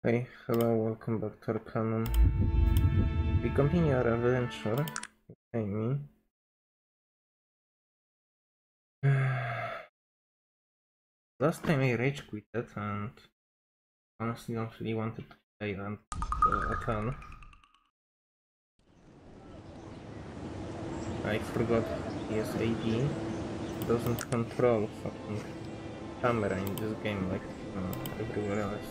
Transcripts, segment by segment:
Hey, hello, welcome back to Arcanum. We continue our adventure, Amy. Last time I rage quitted and honestly don't really wanted to play that a ton. I forgot PSAD doesn't control fucking camera in this game like everywhere else.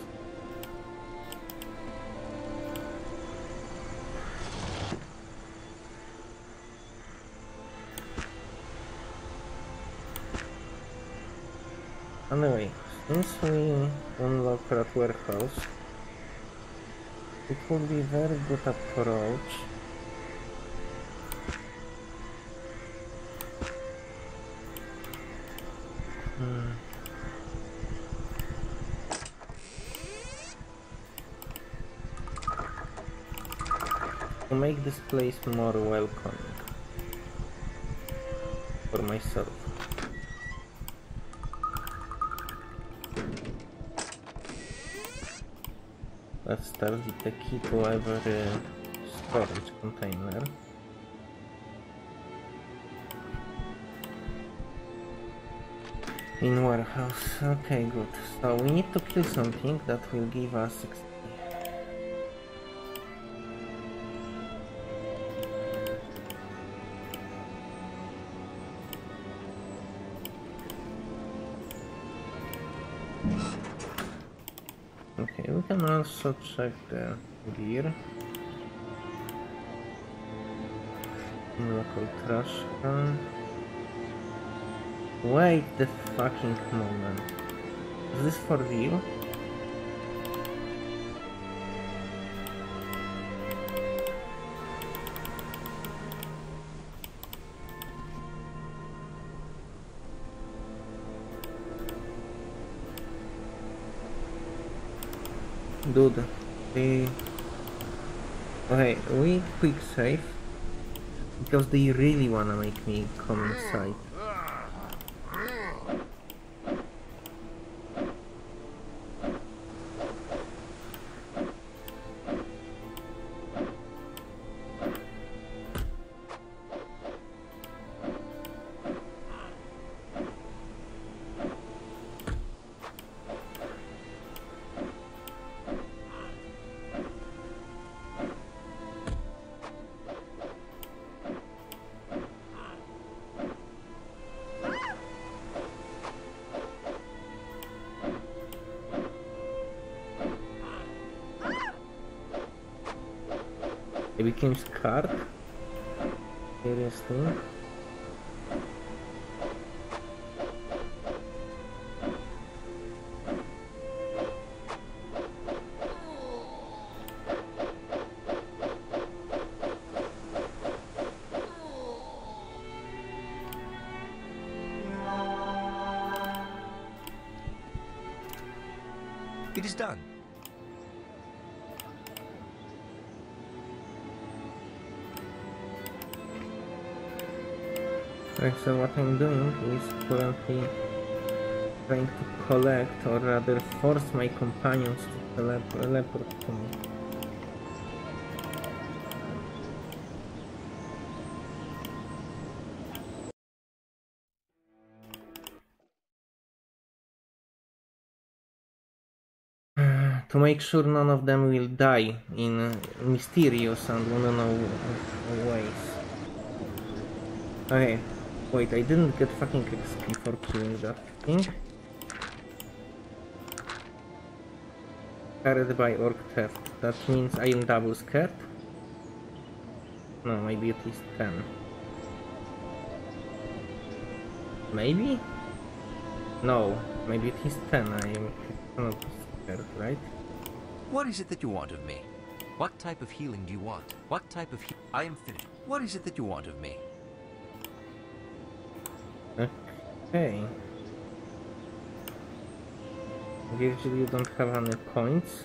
Anyway, since we unlock that warehouse, it would be a very good approach to make this place more welcoming for myself. Let's start with the key to every storage container. In warehouse. Okay, good. So we need to kill something that will give us 60. Okay, we can also check the gear. Local trash can. Wait the fucking moment. Is this for real? Dude, okay, we quick save because they really wanna make me come inside. I became scared. Seriously? It is done. Right, so what I'm doing is currently trying to collect, or rather force my companions to teleport to me. To make sure none of them will die in mysterious and unknown ways. Okay, wait, I didn't get fucking XP for killing that thing. Carried by orc theft. That means I am double scared? No, maybe at least 10. Maybe? No, maybe at least 10. I am not scared, right? What is it that you want of me? What type of healing do you want? What type of I am finished. What is it that you want of me? Okay. Usually you don't have any points.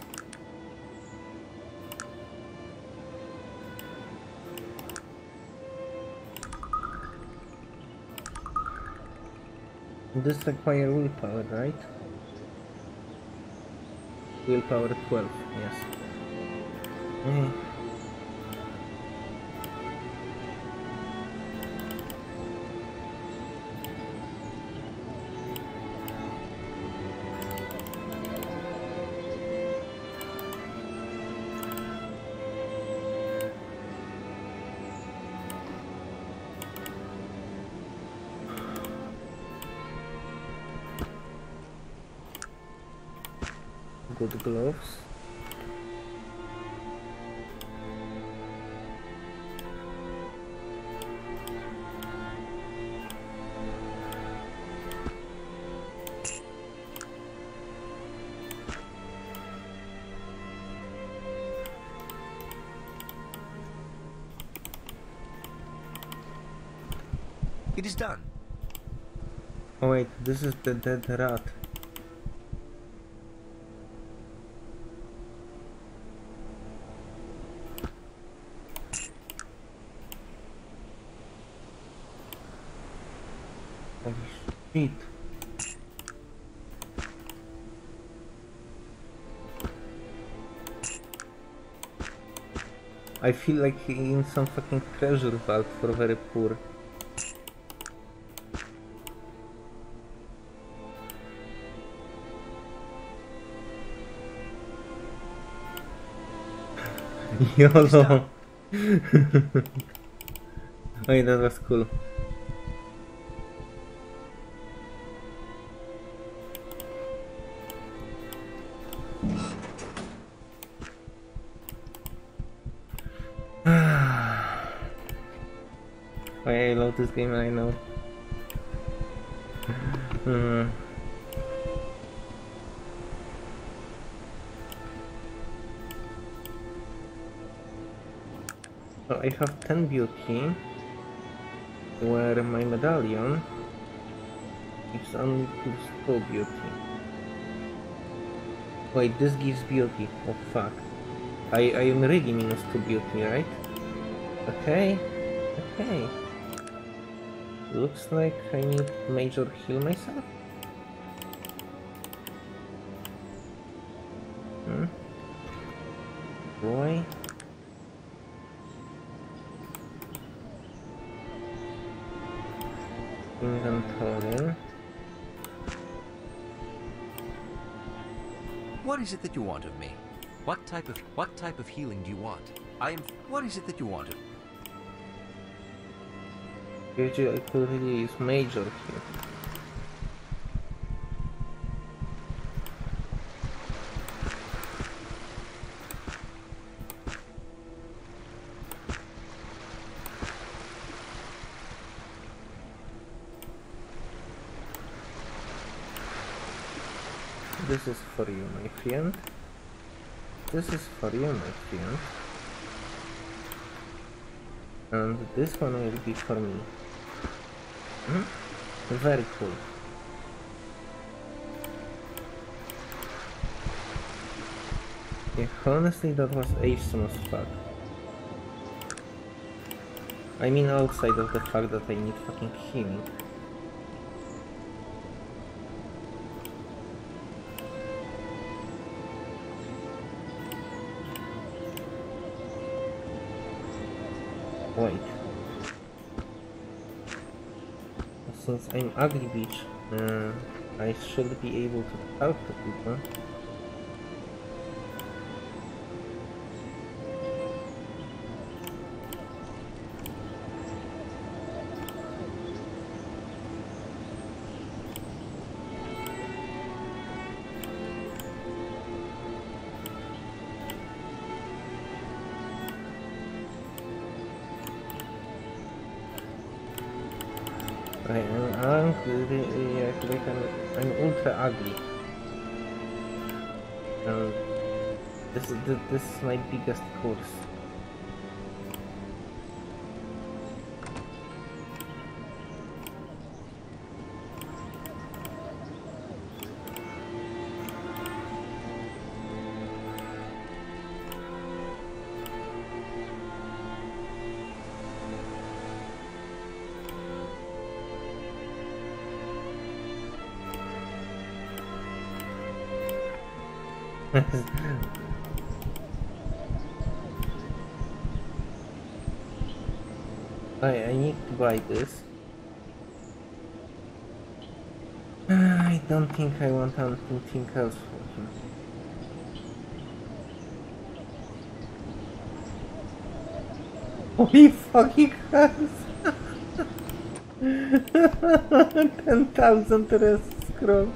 This requires willpower, right? Willpower 12, yes. Mm. Good gloves. It is done. Oh wait, this is the dead rat. Holy shit. I feel like in some fucking treasure vault for very poor. YOLO! Wait, that was cool. Why I love this game, I know. So I have 10 beauty, where my medallion gives only plus 2 beauty. Wait, this gives beauty. Oh fuck. I am really minus 2 beauty, right? Okay. Okay. Looks like I need major heal myself. Boy. Inventory. What is it that you want of me? What type of healing do you want? What is it that you want of me? Usually I could really use major here. This is for you, my friend. This is for you, my friend. And this one will be for me. Very cool. Yeah, honestly, that was awesome as fuck. I mean, outside of the fact that I need fucking healing. Wait. Since I'm Ugly Beach, I should be able to talk to people. I'm ultra ugly. This is my biggest curse. I need to buy this. I don't think I want anything else for him. Holy fucking has 10,000 rest scroll.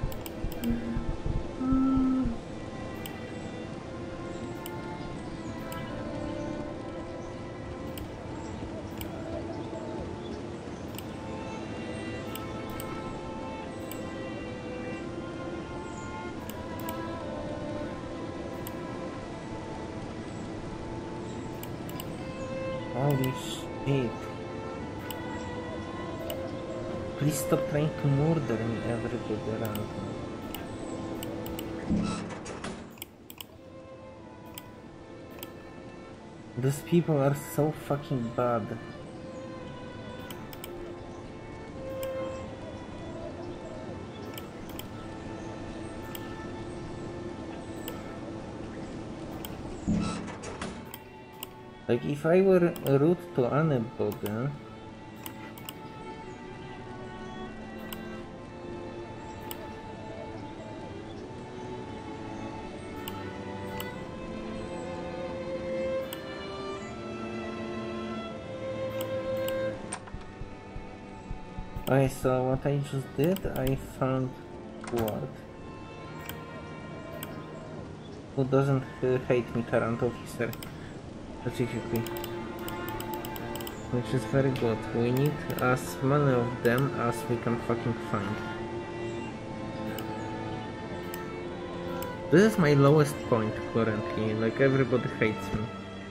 Holy shit. Please stop trying to murder me, everybody around me. Those people are so fucking bad. Like, if I were rude to anybody, okay, so what I just did, I found what? Who doesn't hate me, current officer? Specifically. Which is very good. We need as many of them as we can fucking find. This is my lowest point currently, like everybody hates me.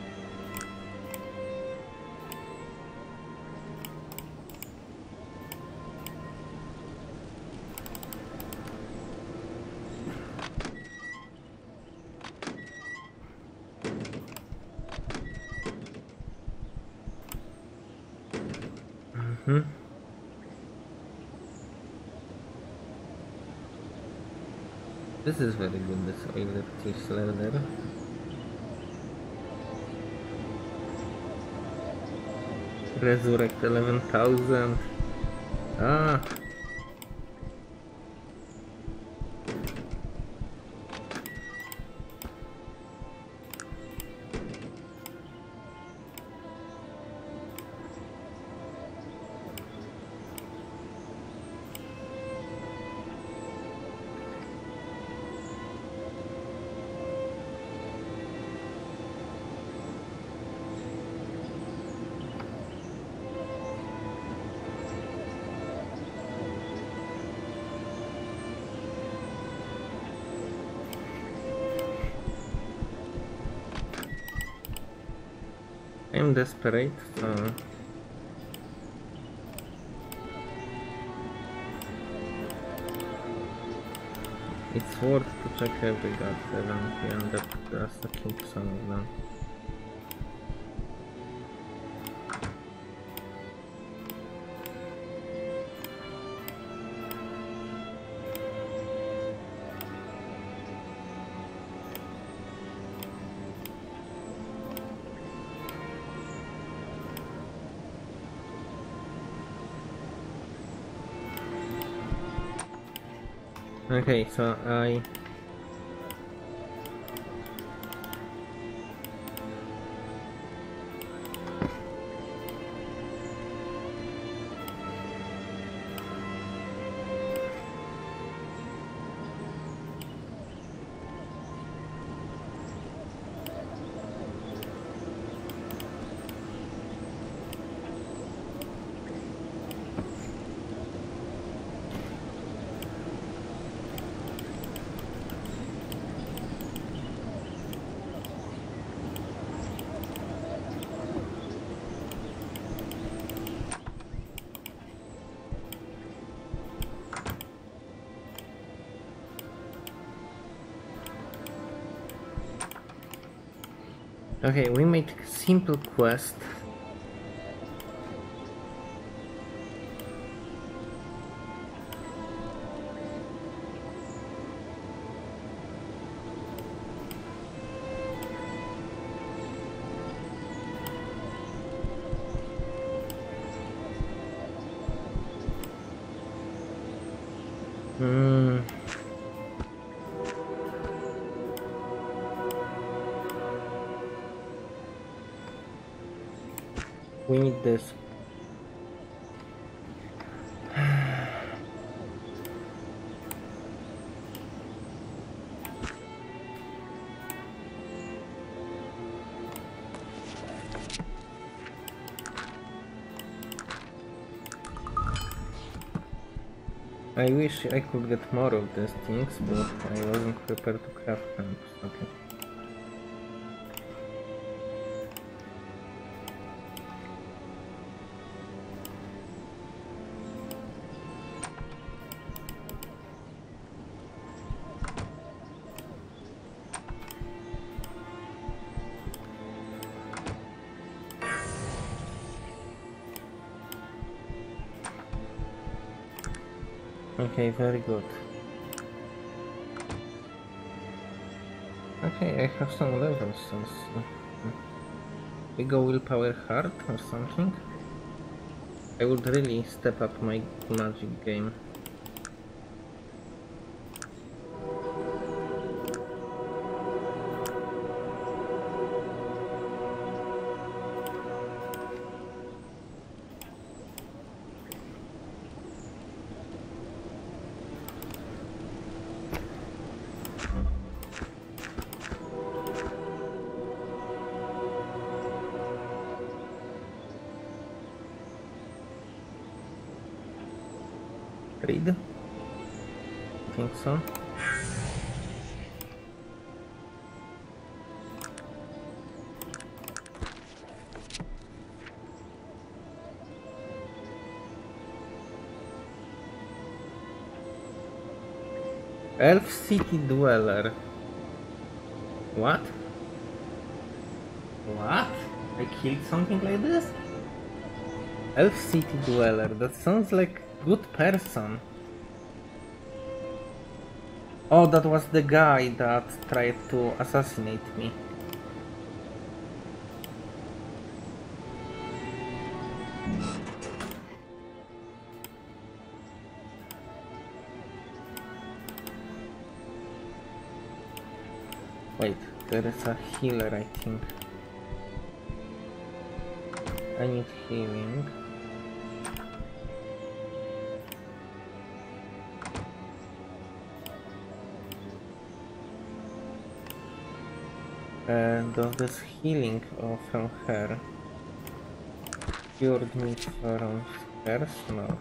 This is very good, this oiler tips leather. Resurrect 11,000. Ah! I'm desperate, so it's worth to check every goddamn and that's to keep some of them. Okay, so okay, we made simple quest. We need this. I wish I could get more of these things, but I wasn't prepared to craft them. Okay. Okay, very good. Okay, I have some levels, so we go willpower hard or something. I would really step up my magic game. Read? I think so. Elf City Dweller. What? What? I killed something like this? Elf City Dweller, that sounds like good person. Oh, that was the guy that tried to assassinate me. Wait, there is a healer, I think. I need healing. Does this healing from her cured me from hers? No.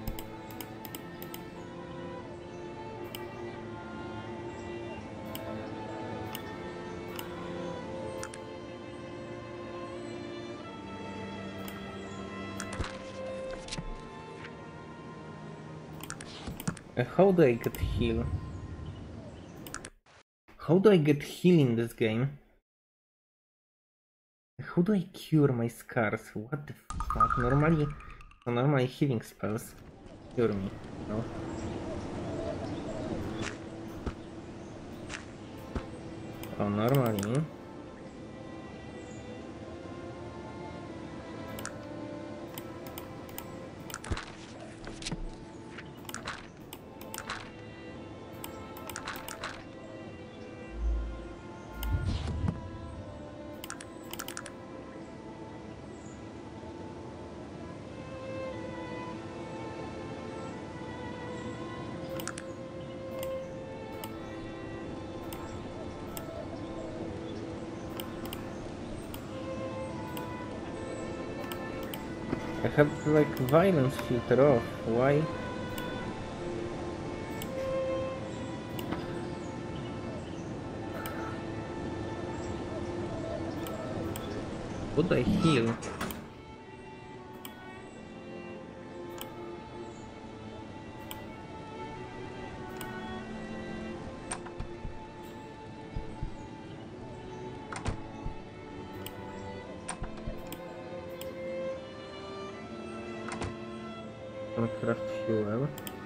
How do I get heal? How do I get heal in this game? How do I cure my scars? What the fuck? Normally healing spells cure me, no? Oh, normally. I have like violence filter off. Why? Would I heal? Craft fuel.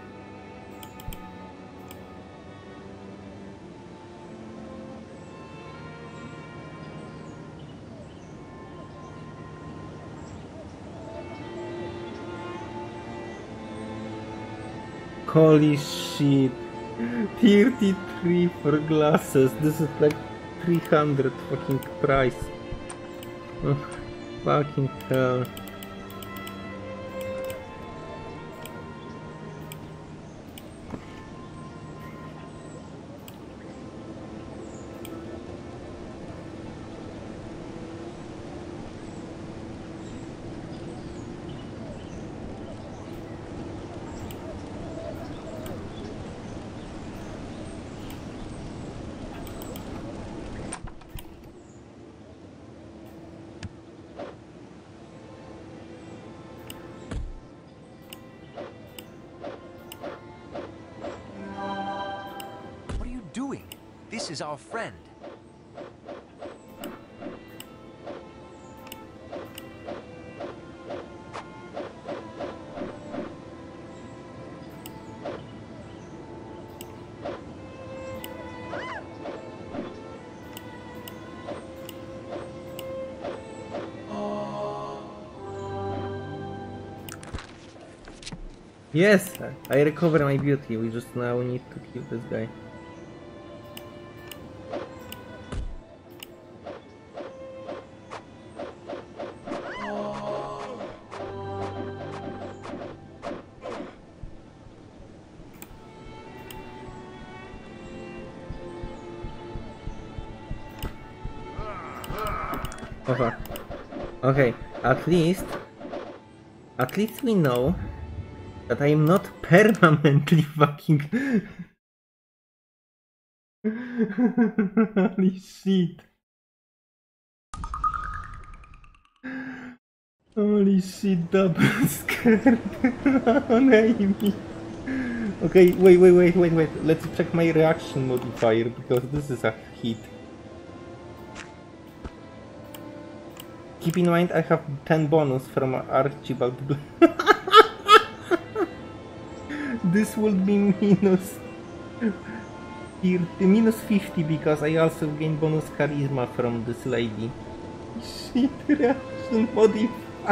Holy shit! 33 for glasses. This is like 300 fucking price. Oh, fucking hell. This is our friend. Yes, I recover my beauty. We just now need to kill this guy. Oh fuck. Okay, at least we know that I am not permanently fucking. Holy shit. Holy shit, double scared on Amy. Okay, wait. Let's check my reaction modifier because this is a hit. Keep in mind I have 10 bonus from Archibald. This would be minus 50 because I also gain bonus charisma from this lady. Shit, reaction modifier.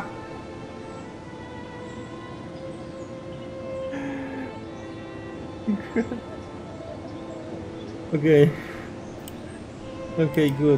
Okay. Okay, good.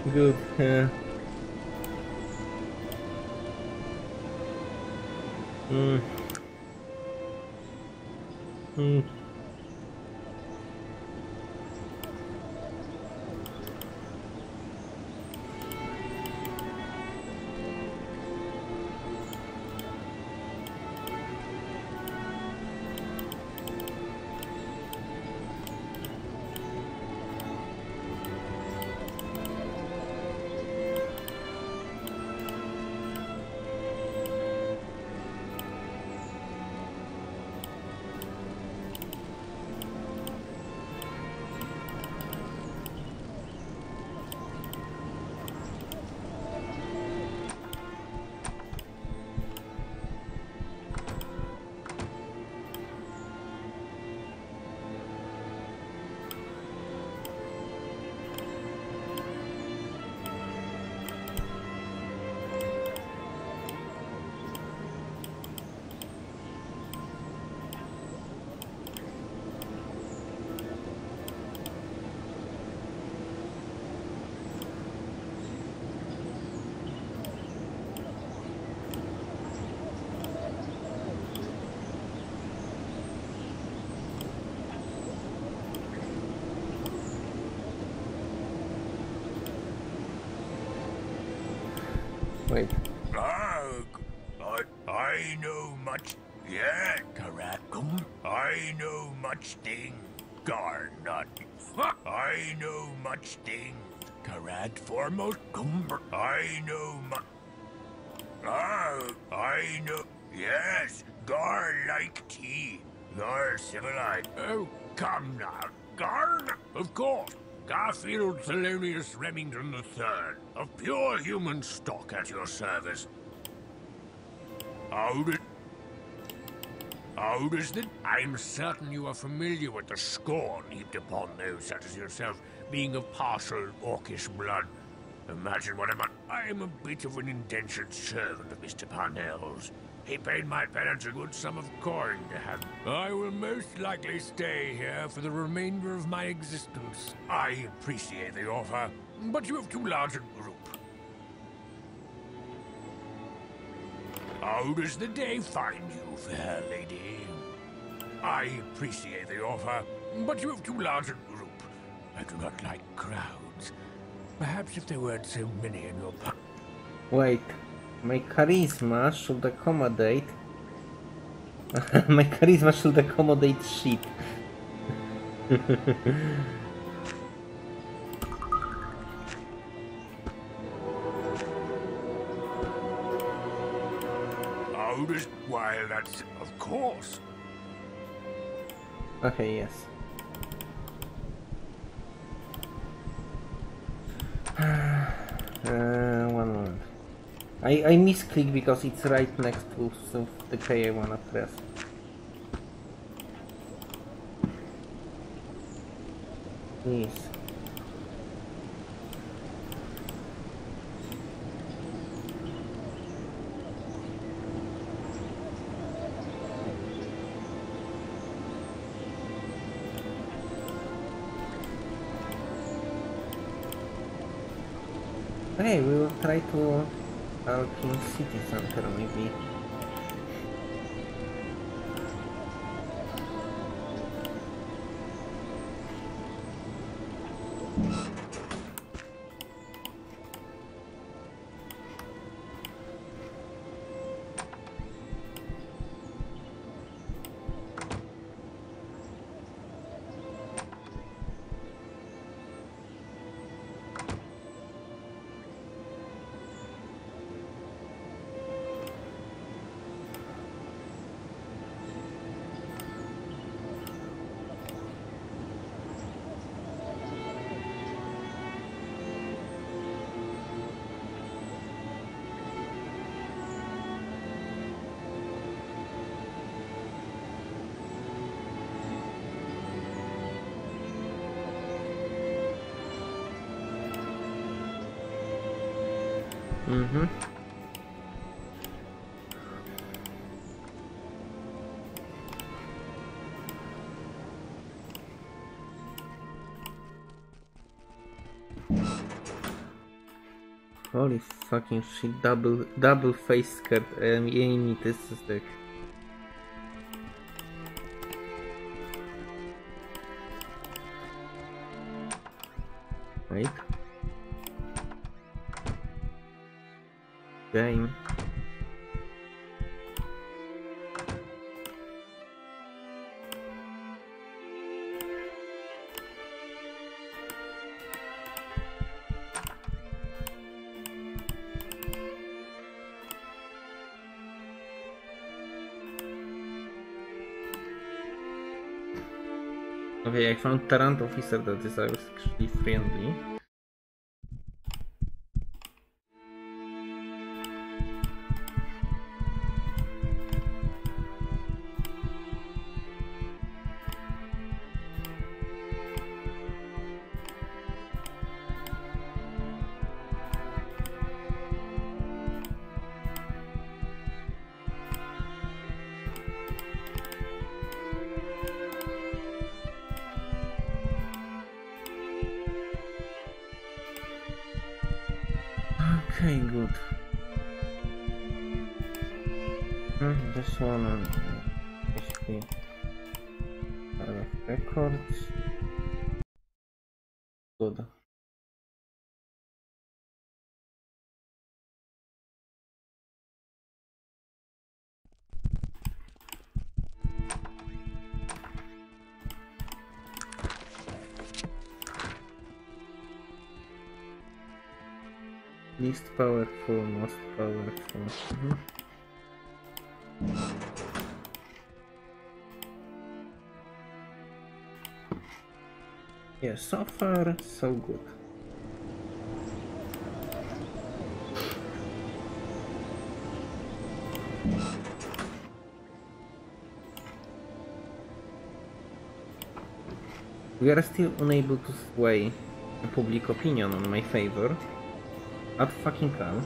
Wait. I know much. Yeah, Karakum. I know much thing. Garnut. I know much thing. Karad foremost. I know much. I know. Yes, Gar like tea. Gar civilized. Oh, come now. Garn? Of course. Garfield Thelonious Remington III, of pure human stock at your service. How does the... I'm certain you are familiar with the scorn heaped upon those such as yourself, being of partial orcish blood. Imagine what I am a bit of an indentured servant of Mr. Parnell's. He paid my parents a good sum of coin to have. I will most likely stay here for the remainder of my existence. I appreciate the offer, but you have too large a group. How does the day find you, fair lady? I appreciate the offer, but you have too large a group. I do not like crowds. Perhaps if there weren't so many in your Wait. My charisma should accommodate... My charisma should accommodate shit. How does... Why, that's... Of course. Okay, yes. One moment. I misclick because it's right next to the key I wanna press. Please. Okay, we will try to Alpine City Center maybe. Mm-hmm. Holy fucking shit, double face skirt, Amy, this is the... Wait. Game. Okay, I found Tarrant officer that is actually friendly. Okay, good. This one basically file of records. Good. Least powerful, most powerful. Yeah, so far so good. We are still unable to sway public opinion on my favor. At fucking hell.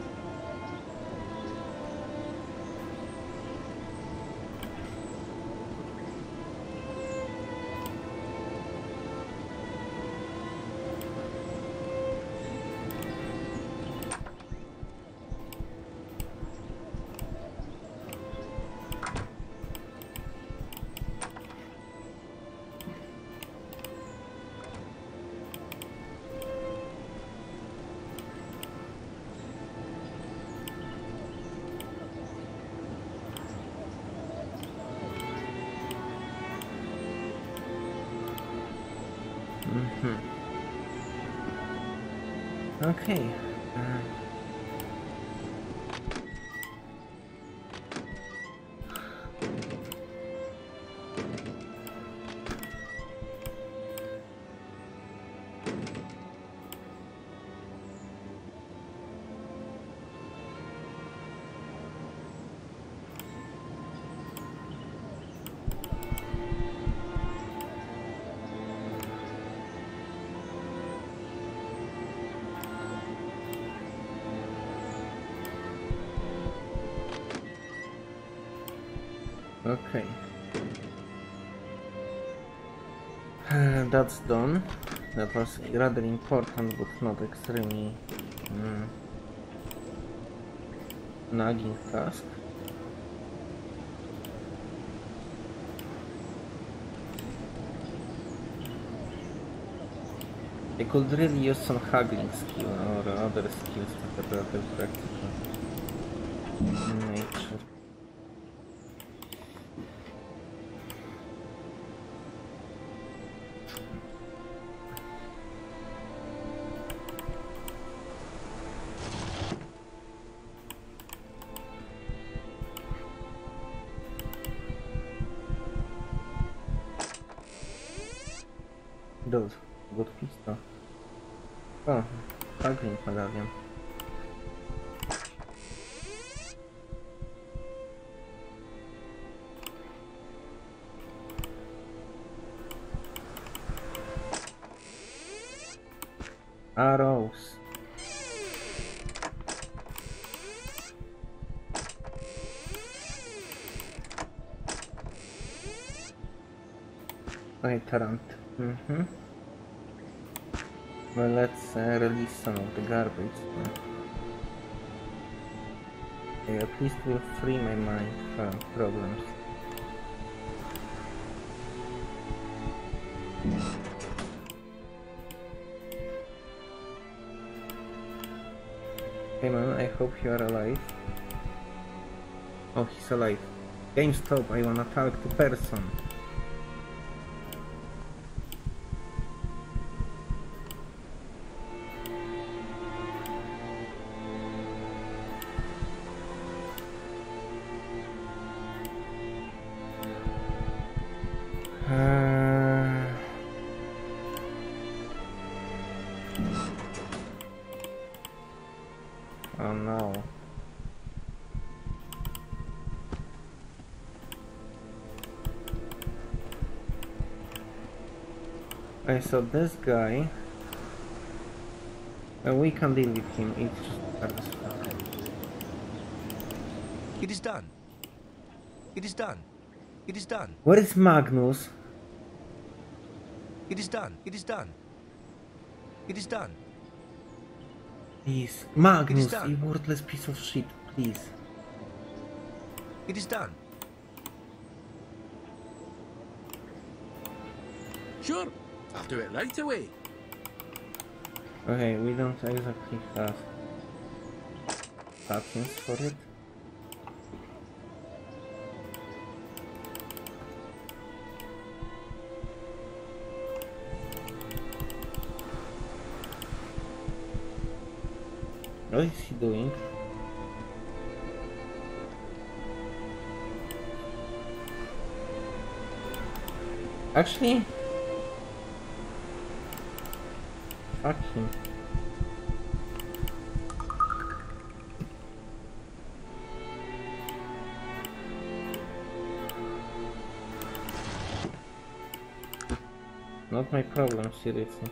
Okay. Okay. That's done. That was rather important, but not extremely nagging task. I could really use some haggling skill or other skills that are rather practical in nature. Dude, good pistol. Oh, haggling medallion. Arrows. Right, Tarant. Well, let's release some of the garbage. Okay, at least will free my mind from problems. Hey man, I hope you are alive. Oh, he's alive. Game stop, I wanna talk to person. Oh no. I saw this guy. We can deal with him. It's just It is done. It is done. It is done. Where is Magnus? It is done. It is done. It is done. Please, Magnus, done. you worthless piece of shit, please. It is done. Sure, I'll do it right away. Okay, we don't exactly have patents for it. What is he doing? Actually, fuck him. Not my problem, seriously.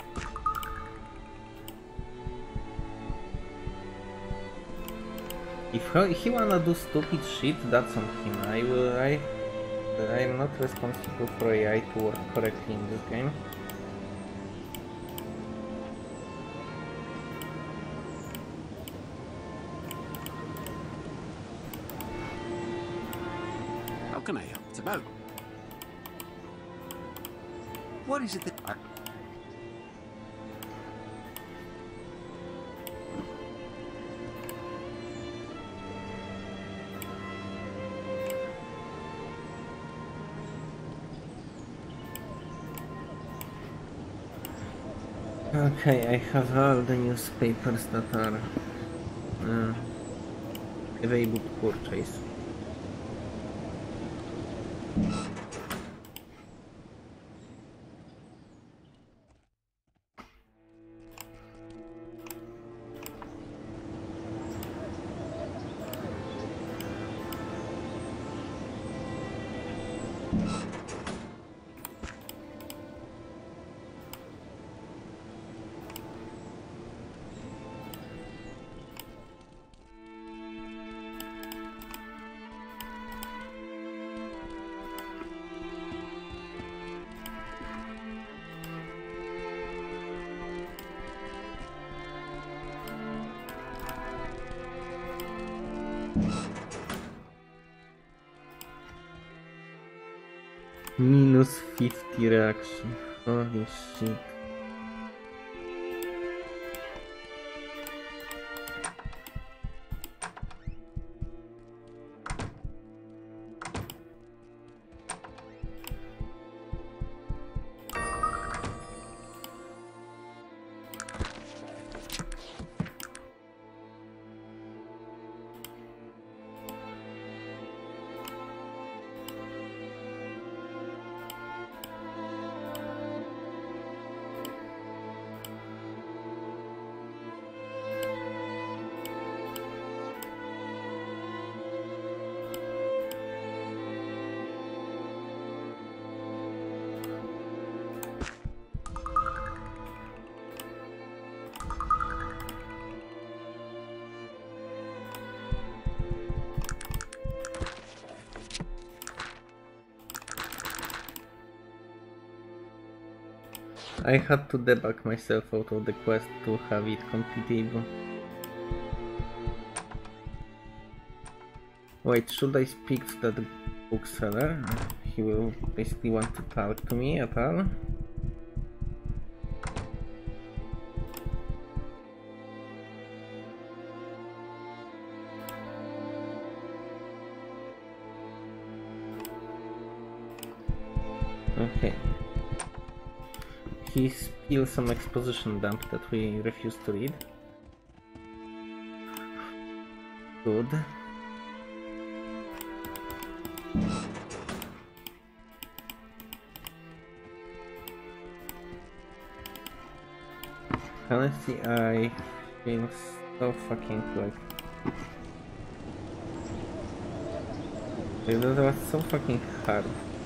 If he wanna do stupid shit, that's on him. I'm not responsible for AI to work correctly in this game. How can I help? It's about. What is it that I... Okay, I have all the newspapers that are available to purchase. Minus 50 reaction. Holy shit. I had to debug myself out of the quest to have it completable. Wait, should I speak to that bookseller? He will basically want to talk to me at all. Okay. He spilled some exposition dump that we refuse to read. Good. Honestly, I feel so fucking like... That was so fucking hard.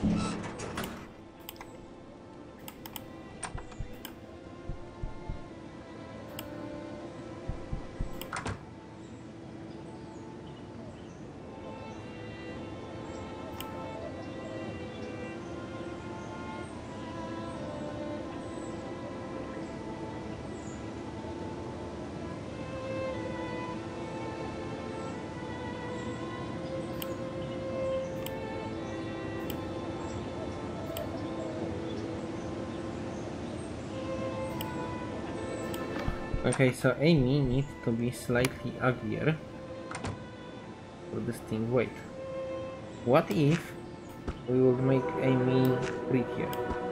Okay, so Amy needs to be slightly uglier for this thing. Wait, what if we will make Amy prettier?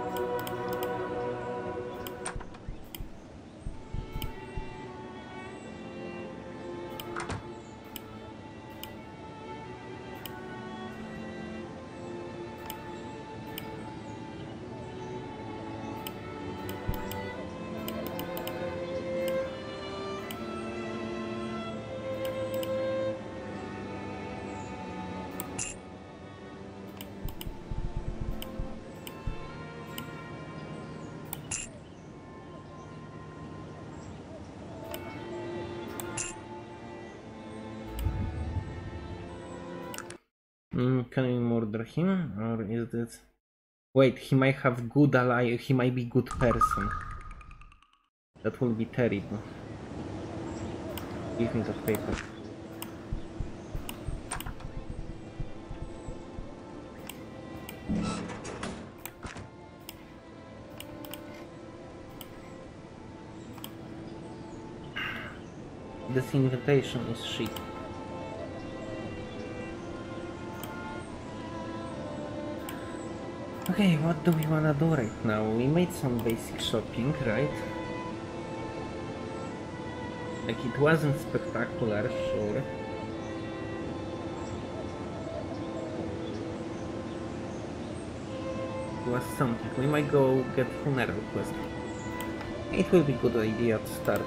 Can we murder him, or is this... Wait, he might have good ally, he might be good person. That will be terrible. Give me that paper. This invitation is shit. Okay, what do we wanna do right now? We made some basic shopping, right? Like, it wasn't spectacular, sure. It was something. We might go get funeral quest. It will be a good idea to start.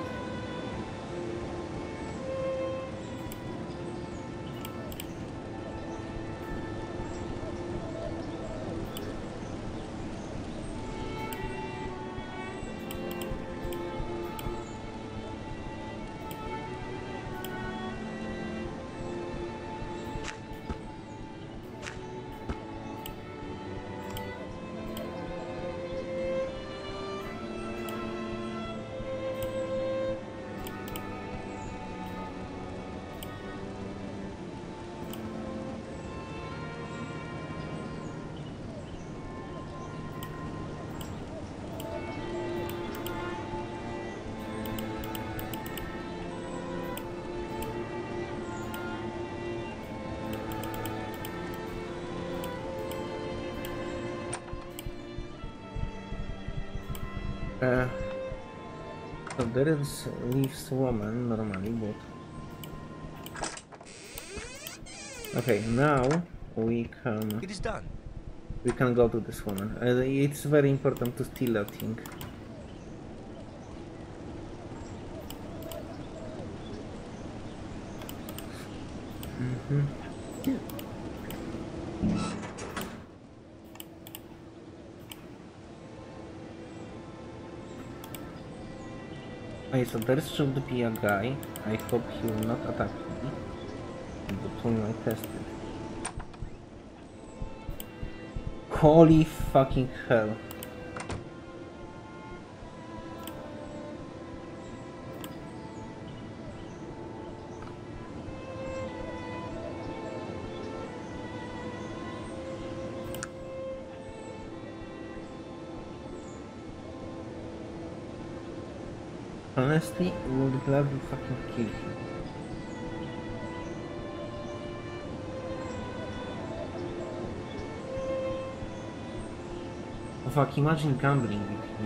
Uh, so there is Leaf's woman normally, but okay, now we It is done. can go to this woman. It's very important to steal that thing. Okay, so there should be a guy. I hope he will not attack me, but we might test it. Holy fucking hell. Honestly, we would gladly fucking kill him. Oh fuck, imagine gambling with him.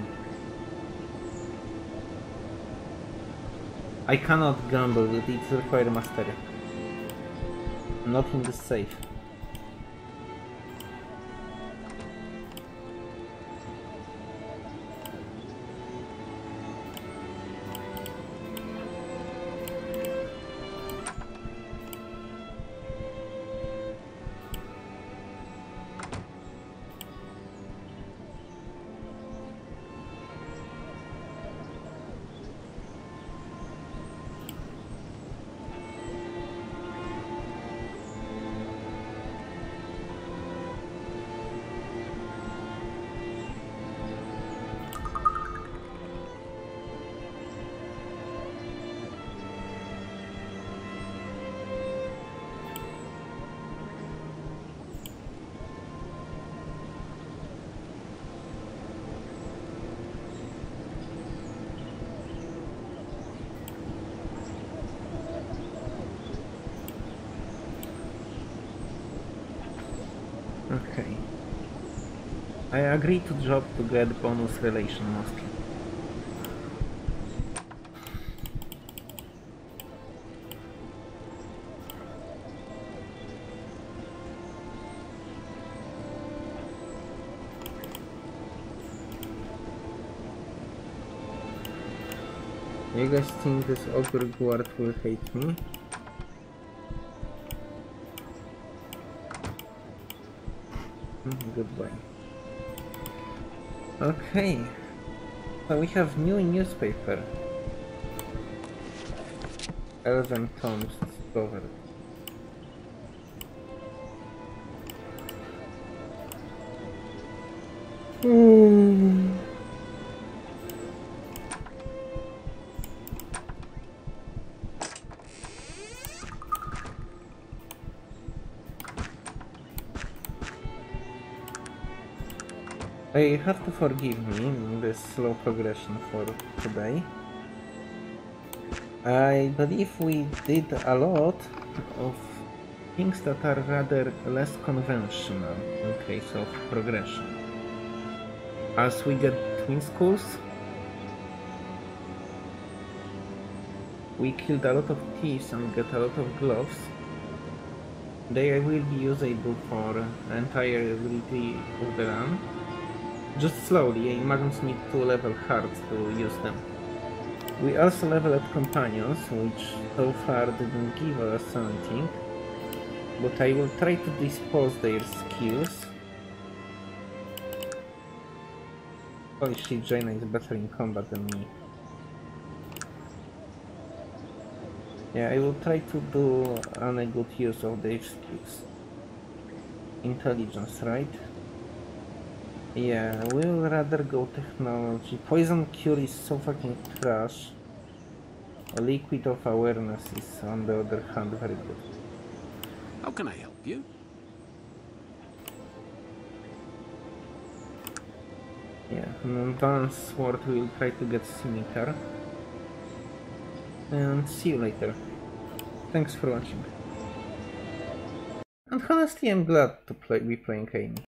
I cannot gamble with it, it requires mastery. Not in the safe. Okay. I agree to job to get bonus relation mostly. You guys think this ogre guard will hate me? Goodbye. Okay, so we have new newspaper. Elven Tomes discovered. I have to forgive me this slow progression for today. I believe we did a lot of things that are rather less conventional in case of progression. As we get twin schools, we killed a lot of thieves and get a lot of gloves. They will be usable for entire ability of the run. Just slowly, Magnus need to level hard to use them. We also leveled companions, which so far didn't give us anything, but I will try to dispose their skills. Holy shit, Jaina is better in combat than me. Yeah, I will try to do a good use of their skills. Intelligence, right? Yeah, we'll rather go technology. Poison cure is so fucking trash. A liquid of awareness is, on the other hand, very good. How can I help you? Yeah, an advanced sword will try to get scimitar. And see you later. Thanks for watching. And honestly, I'm glad to be playing Amy.